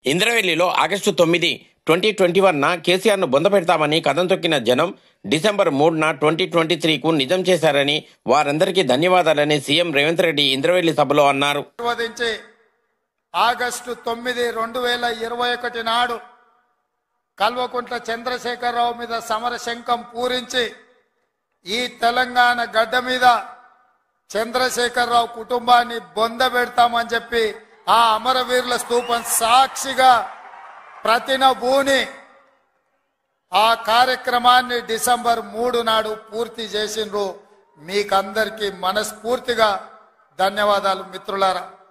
ఇంద్రవెల్లిలో August 9, 2021న కేసీఆర్ను బొందపెడతామని కథం తొక్కిన జనం డిసెంబర్ 3న 2023కు నిజం చేశారని, వారందరికీ ధన్యవాదాలని సీఎం రేవంత్ రెడ్డి ఇంద్రవెల్లి సభలో అన్నారు. ఆగస్టు 9, 2021 నాడు కల్వకుంట్ల చంద్రశేఖరరావు మీద సమరశంఖం పూరించి ఈ తెలంగాణ గడ్డ మీద చంద్రశేఖరరావు కుటుంబాన్ని బొందబెడతామని చెప్పి ఆ అమరవీరుల స్తూపం సాక్షిగా ప్రతినబూని ఆ కార్యక్రమాన్ని డిసెంబర్ 3 నాడు పూర్తి చేసిండ్రు. మీకందరికీ మనస్ఫూర్తిగా ధన్యవాదాలు మిత్రులారా.